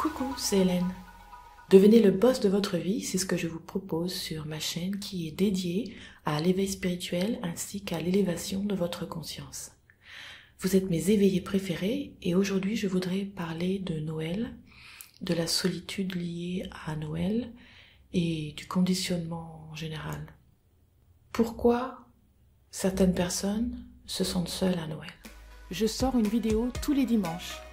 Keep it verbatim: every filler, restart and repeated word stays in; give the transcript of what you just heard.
Coucou, c'est Hélène. Devenez le boss de votre vie, c'est ce que je vous propose sur ma chaîne qui est dédiée à l'éveil spirituel ainsi qu'à l'élévation de votre conscience. Vous êtes mes éveillés préférés et aujourd'hui je voudrais parler de Noël, de la solitude liée à Noël et du conditionnement en général. Pourquoi certaines personnes se sentent seules à Noël? Je sors une vidéo tous les dimanches